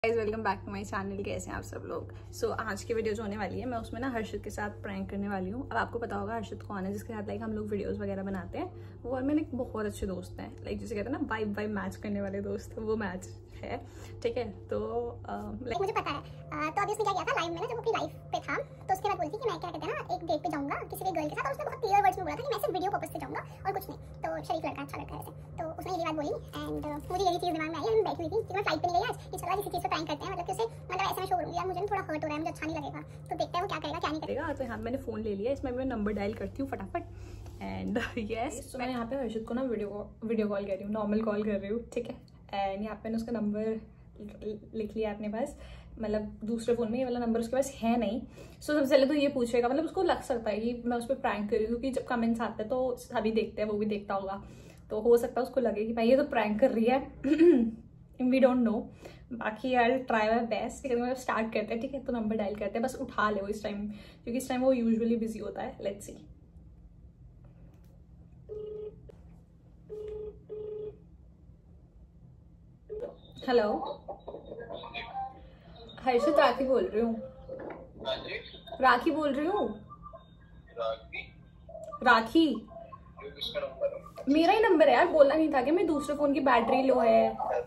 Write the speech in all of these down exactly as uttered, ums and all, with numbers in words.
Guys welcome back to my channel. कैसे हैं आप सब लोग। सो so, आज की वीडियो जो होने वाली है मैं उसमें ना हर्षित के साथ प्रैंक करने वाली हूँ। अब आपको पता होगा हर्षित कौन है, जिसके साथ लाइक हम लोग वीडियोस वगैरह बनाते हैं। वो और मेरे एक बहुत अच्छे दोस्त हैं, लाइक जिसे कहते हैं ना वाइब वाइब मैच करने वाले दोस्त, वो मैच है। ठीक है, तो लाइक मुझे पता है। आ, तो अभी उसने क्या किया था लाइव में ना, जब अपनी लाइफ पे था तो उसके बाद बोली थी कि मैं क्या कहते हैं ना एक डेट पे जाऊंगा किसी भी गर्ल के साथ, और उसने बहुत क्लियर वर्ड्स में बोला था कि मैं सिर्फ वीडियो पर्पस से जाऊंगा और कुछ नहीं। तो शरीफ लड़का, अच्छा लड़का है। तो उसने ये बात बोली एंड मुझे यही चीज दिमाग में आई। मैं बैठी हुई थी कि मैं फ्लाइट पे नहीं गई आज, कि चलो किसी चीज पे प्रैंक करते हैं, मतलब कि उसे मतलब ऐसे में शो करूंगी यार मुझे थोड़ा हर्ट हो रहा है, मुझे अच्छा नहीं लगेगा। तो देखते हैं वो क्या करेगा क्या नहीं करेगा। तो यहाँ मैंने फोन ले लिया, इसमें मैं नंबर डायल करती हूँ फटाफट एंड यस मैं यहाँ पे हर्षित को ना वीडियो वीडियो कॉल कर रही हूँ, नॉर्मल कॉल कर रही हूँ। ठीक है, एंड यहाँ पे मैंने उसका नंबर लिख लिया अपने पास, मतलब दूसरे फोन में ये वाला नंबर उसके पास है नहीं। सो सबसे पहले तो ये पूछेगा, मतलब उसको लग सकता है कि मैं उस पर प्रैंक कर रही हूँ, क्योंकि जब कमेंट्स आते हैं तो सभी देखते हैं, वो भी देखता होगा, तो हो सकता है उसको लगे कि भाई ये तो प्रैंक कर रही है। वी डोंट नो, बाकी यार ट्राई माय बेस्ट। मतलब स्टार्ट करते हैं, ठीक है। तो नंबर डायल करते हैं, बस उठा ले वो इस टाइम, क्योंकि इस टाइम वो यूजुअली बिजी होता है। Let's see. हेलो हर्षित, राखी बोल रही हूँ। राखी बोल रही हूँ। राखी मेरा ही नंबर है यार, बोला नहीं था कि मैं दूसरे फोन की बैटरी लो है।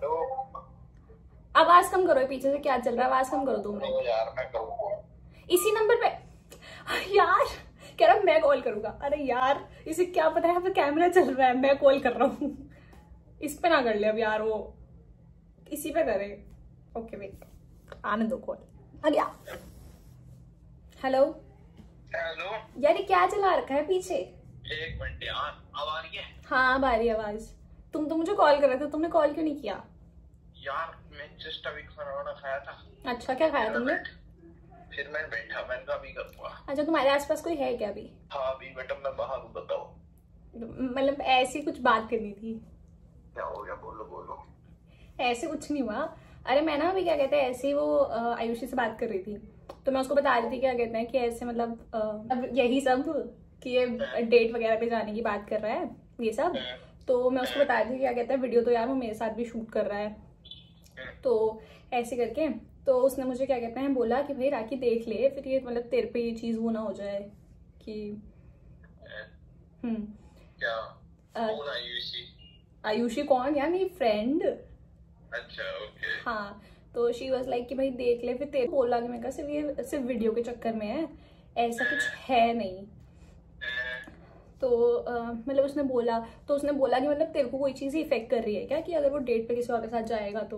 आवाज कम करो, पीछे से क्या चल रहा है, आवाज कम करो तुम यार। मैं इसी नंबर पे यार कह रहा मैं कॉल करूंगा। अरे यार इसे क्या पता है यहाँ पे कैमरा चल रहा है, मैं कॉल कर रहा हूँ। इस पे ना कर ले अब यार, वो इसी पे करे। ओके वेट, आने दो कॉल। आ गया। हेलो हेलो यार, ये क्या चला रखा है पीछे? एक मिनट यार, अब आ रही है? हाँ अब आ रही है आवाज। तुम तो मुझे कॉल कर रहे थे, तुमने कॉल क्यों नहीं किया? यार मैं जस्ट अभी खाना वाना खाया था। अच्छा, क्या खाया तुमने? फिर मैं बैठा, मैंने कहा अभी करूंगा। अच्छा, तुम्हारे आसपास कोई है क्या अभी? हाँ अभी बेटा मैं बाहर हूँ, बताओ। मतलब ऐसी कुछ बात करनी थी। क्या हो गया, बोलो बोलो। ऐसे कुछ नहीं हुआ। अरे मैं ना अभी क्या कहते हैं ऐसे ही वो आयुषी से बात कर रही थी, तो मैं उसको बता रही थी क्या कहते हैं कि ऐसे मतलब अब यही सब कि ये डेट वगैरह पे जाने की बात कर रहा है ये सब। तो मैं उसको बता रही थी क्या कहते हैं वीडियो तो यार वो मेरे साथ भी शूट कर रहा है, तो ऐसे करके। तो उसने मुझे क्या कहते हैं बोला कि भाई राखी देख ले, फिर ये मतलब तेरे पे ये चीज वो ना हो जाए कि हम्म क्या कौन आयुषी? आयुषी कौन यार? मेरी फ्रेंड। अच्छा ओके। हाँ, तो शी वाज लाइक कि भाई देख ले, फिर तेरे बोला कि मैं कहा सिर्फ ये सिर्फ वीडियो के चक्कर में है, ऐसा कुछ है नहीं। तो uh, मतलब उसने बोला तो उसने बोला कि मतलब तेरे को कोई चीज इफेक्ट कर रही है क्या, कि अगर वो डेट पे किसी और के साथ जाएगा तो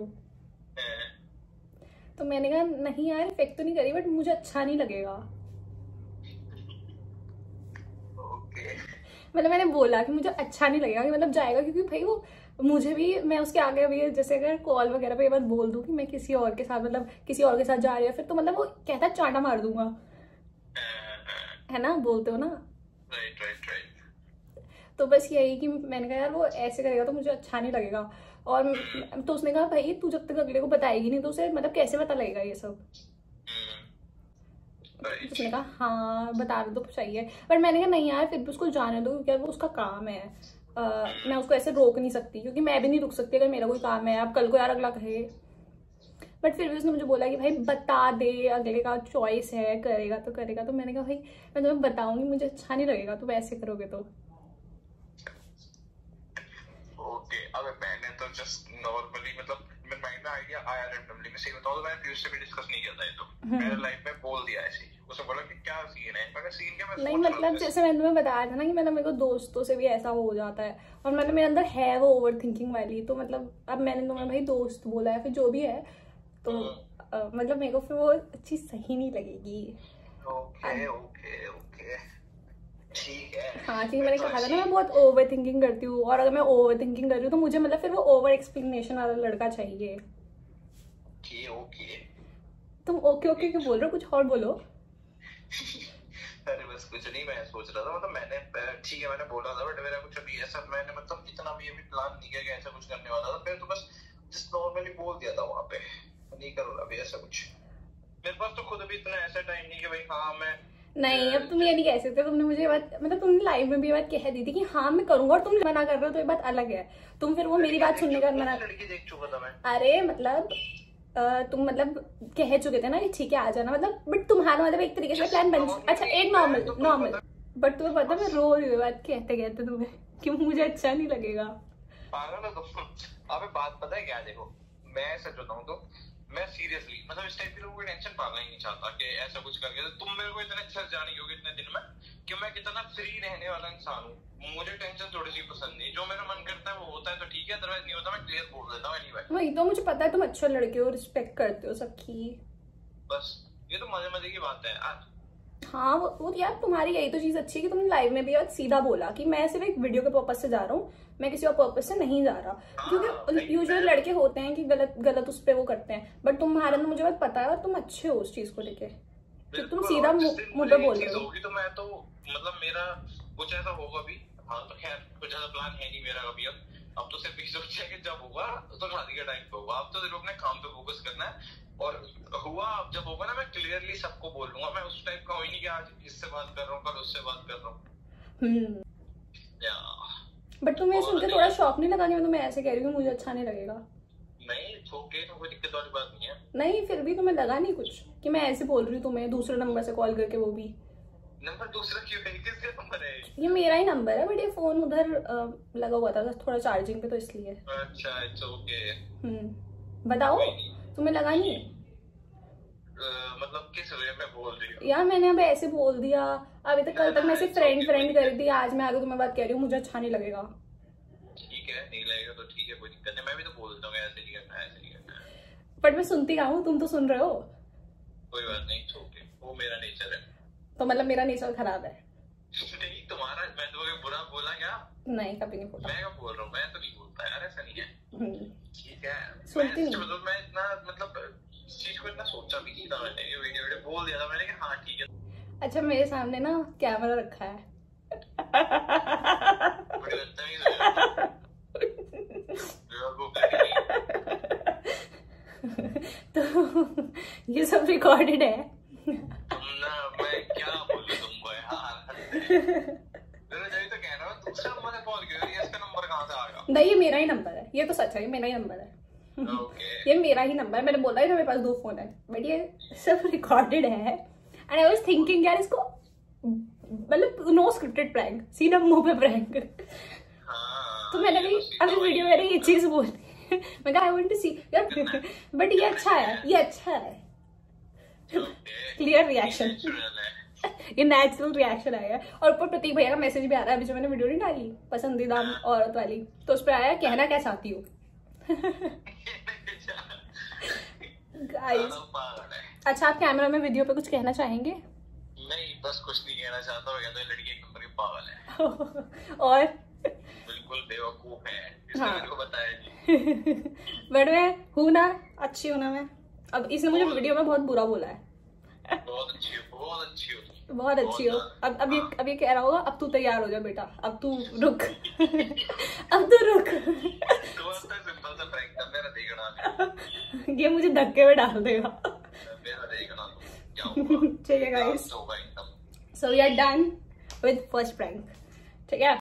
तो मैंने कहा नहीं यार इफेक्ट तो नहीं करी, बट मुझे अच्छा नहीं लगेगा। ओके। मतलब मैंने बोला कि मुझे अच्छा नहीं लगेगा कि मतलब जाएगा, क्योंकि भाई वो मुझे भी, मैं उसके आगे अभी जैसे अगर कॉल वगैरह पे ये बात बोल दूं कि मैं किसी और के साथ मतलब किसी और के साथ जा रही है, फिर तो मतलब वो कहता है चांटा मार दूंगा, है ना, बोलते हो ना। Right right right. तो बस यही कि मैंने कहा यार वो ऐसे करेगा तो मुझे अच्छा नहीं लगेगा। और तो उसने कहा भाई तू जब तक अगले को बताएगी नहीं तो उसे मतलब कैसे पता लगेगा ये सब। right. उसने कहा हाँ बता दो तो चाहिए, बट मैंने कहा नहीं यार फिर भी उसको जाने दो, क्योंकि वो उसका काम है। uh, मैं उसको ऐसे रोक नहीं सकती, क्योंकि मैं भी नहीं रुक सकती अगर मेरा कोई काम है। अब कल को यार अगला कहे, बट फिर भी उसने मुझे बोला कि भाई बता दे, अगले का चॉइस है, करेगा तो करेगा। तो मैंने कहा भाई मैं तुम्हें बताऊंगी, मुझे अच्छा नहीं लगेगा तुम ऐसे करोगे तो। ओके अबे मैंने तो जस्ट नॉर्मली मतलब मेरे माइंड में आइडिया आया रैंडमली। मैं सही बताऊं तो मैंने पीयूष से भी डिस्कस नहीं किया था ये, तो मेरे लाइफ में बोल दिया ऐसे ही। उसने बोला कि क्या सीन है, मैं सीन क्या मैं नहीं मतलब जैसे मैंने तुम्हें बताया था ना कि मतलब मेरे को दोस्तों से भी ऐसा हो जाता है, और मतलब मेरे अंदर है वो ओवर थिंकिंग वाली। तो मतलब अब मैंने तुम्हें भाई दोस्त बोला है, फिर जो भी है तो आ, मतलब मेरे को फिर वो अच्छी सही नहीं लगेगी। ओके ओके ओके ठीक है। हाँ क्योंकि मैंने कहा था ना मैं बहुत ओवर थिंकिंग करती हूँ, और अगर मैं ओवर थिंकिंग कर रही हूँ तो मुझे मतलब फिर वो ओवर एक्सप्लेनेशन वाला लड़का चाहिए। Okay okay. तुम ओके ओके क्यों बोल रहे हो, कुछ और बोलो। अरे बस कुछ नहीं, मैं सोच रहा था मतलब मैंने ठीक है मैंने बोला था, बट मेरा कुछ अभी ऐसा मैंने मतलब इतना भी अभी प्लान नहीं किया कि ऐसा कुछ करने वाला था। मैं तो बस जस्ट नॉर्मली बोल दिया था वहां पे, नहीं करूंगा अभी ऐसा कुछ। मेरे पास तो खुद भी इतना ऐसा टाइम नहीं कि भाई हाँ मैं नहीं। अब तुम ये नहीं कह सकते, तुमने मुझे ये बात मतलब तुमने लाइव में भी ये बात कह दी थी कि हाँ मैं करूंगा, और तुम मना कर रहे हो तो ये बात अलग है। तुम फिर वो मेरी बात सुनने का मना। लड़की देख चुका था मैं। अरे मतलब तुम मतलब कह चुके थे ना कि ठीक है आ जाना, मतलब बट तुम्हारा मतलब एक तरीके से प्लान बन, अच्छा एक नॉर्मल नॉर्मल बट तुम्हें पता मैं रो रही हूँ बात कहते कहते तुम्हें कि मुझे अच्छा नहीं लगेगा। पागल हो तुम। अबे बात पता है क्या, देखो मैं सच बताऊं तो मैं सीरियसली मतलब इस टाइप के लोगों की टेंशन पाना ही नहीं चाहता कि ऐसा कुछ करके तो तुम मेरे को इतने अच्छे से जानी होगी इतने दिन में कि मैं कितना फ्री रहने वाला इंसान हूँ। मुझे टेंशन थोड़ी सी पसंद नहीं, जो मेरा मन करता है वो होता है तो ठीक है, अदरवाइज नहीं होता मैं क्लियर बोल देता हूँ एनीवे। वही तो मुझे पता है तुम अच्छे लड़के हो, रिस्पेक्ट करते हो सबकी, बस ये तो मजे मजे की बात है यार। हाँ वो, वो यार तुम्हारी यही तो चीज अच्छी है कि तुमने लाइव में भी और सीधा बोला कि मैं सिर्फ एक वीडियो के पर्पस से जा रहा हूँ, मैं किसी और पर्पस से नहीं जा रहा। हाँ, क्योंकि यूजुअली लड़के होते हैं कि गलत गलत उस पे वो करते हैं, बट तुम्हारे में मुझे बहुत पता है और तुम अच्छे हो उस चीज को लेके कि तुम सीधा मुंह पे बोल रहे हो। तो मैं तो मतलब मेरा कुछ ऐसा होगा भी, हाँ तो खैर कुछ ऐसा प्लान है नहीं मेरा अभी। अब अब तो सिर्फ सोचा कि जब होगा तो शादी का टाइम पे होगा। अब तो सिर्फ अपने काम पे फोकस करना है और हुआ अब जब होगा ना मैं क्लियरली सबको बोल दूंगा। मैं उस टाइप का हुई नहीं कि आज इससे बात कर रहा हूँ कल उससे बात कर रहा हूँ। बट तुम्हें सुन के थोड़ा शॉक नहीं लगा कि मैं तुम्हें ऐसे कह रही हूँ मुझे अच्छा नहीं लगेगा? नहीं छोके तो कोई दिक्कत वाली बात नहीं है। नहीं फिर भी तुम्हें लगा नहीं कुछ कि मैं ऐसे बोल रही हूँ तुम्हें दूसरे नंबर से कॉल करके, वो भी नंबर दूसरा क्यों है? किसका नंबर है? ये मेरा ही नंबर है बट ये फोन उधर लगा हुआ था थोड़ा चार्जिंग पे तो इसलिए। अच्छा इट्स ओके। हम्म बताओ तुम्हें लगा नहीं? uh, मतलब किस वे में बोल रही हो? यार मैंने अब ऐसे बोल दिया, अभी तक कल तक मैं सिर्फ फ्रेंड फ्रेंड कर रही थी, आज मैं आगे तुम्हें बात कह रही हूँ मुझे अच्छा नहीं लगेगा। ठीक है नहीं लगेगा तो ठीक है कोई दिक्कत नहीं, मैं भी तो बोल देता हूँ ऐसे नहीं करना ऐसे नहीं करना। बट मैं सुनती कहाँ हूँ, तुम तो सुन रहे हो। कोई बात नहीं छोके, वो मेरा नेचर है। तो मतलब मेरा नेचर खराब है? नहीं तुम्हारा, मैं तुम्हें बुरा बोला क्या? नहीं कभी नहीं बोला। मैं क्या बोल रहा हूँ, मैं तो नहीं बोलता यार, ऐसा नहीं है। ठीक है सुनती नहीं मतलब मैं इतना मतलब इस चीज को इतना सोचा भी नहीं था मैंने, ये वीडियो वीडियो बोल दिया था मैंने कि हाँ ठीक है। अच्छा मेरे सामने ना कैमरा रखा है तो ये सब रिकॉर्डेड है। ना मैं क्या बोलूं तुमको यार। जब तो कह रहा हूँ दूसरा नंबर कॉल किया, ये इसका नंबर कहाँ से आ गया? नहीं ये मेरा ही नंबर है, ये तो सच है, ये मेरा ही नंबर है। Okay. ये मेरा ही नंबर है, मैंने बोला ही था मेरे पास दो फोन है बट ये सब रिकॉर्डेड है। एंड आई वाज थिंकिंग यार इसको मतलब नो स्क्रिप्टेड प्रैंक, सीधा मुंह पे प्रैंक। हाँ, तो मैंने भी अभी वीडियो में ये चीज बोली मैं कहा आई वांट टू सी यार, बट ये अच्छा है, ये अच्छा है। क्लियर रिएक्शन, ये नेचुरल रिएक्शन आया। और ऊपर प्रतीक भैया का मैसेज भी आ रहा है, अभी जो मैंने वीडियो नहीं डाली पसंदीदा औरत वाली, तो उस पर आया कहना क्या चाहती हो। गाइस अच्छा आप कैमरा में वीडियो पे कुछ कहना चाहेंगे? नहीं बस कुछ नहीं कहना चाहता, मैं कहता हूँ लड़की एक नंबर की पागल है और बिल्कुल बेवकूफ है, इसने हाँ। मेरे को बताया नहीं। बट मैं हूँ ना, अच्छी हूँ ना मैं। अब इसने मुझे वीडियो में बहुत बुरा बोला है। बहुत अच्छी हो, बहुत अच्छी हो, बहुत अच्छी हो। अब अब ये अब ये कह रहा होगा अब तू तैयार हो जा बेटा, अब तू रुक अब तू रुक। ये मुझे धक्के में डाल देगा। ठीक है guys, so we are done with first prank. ठीक है।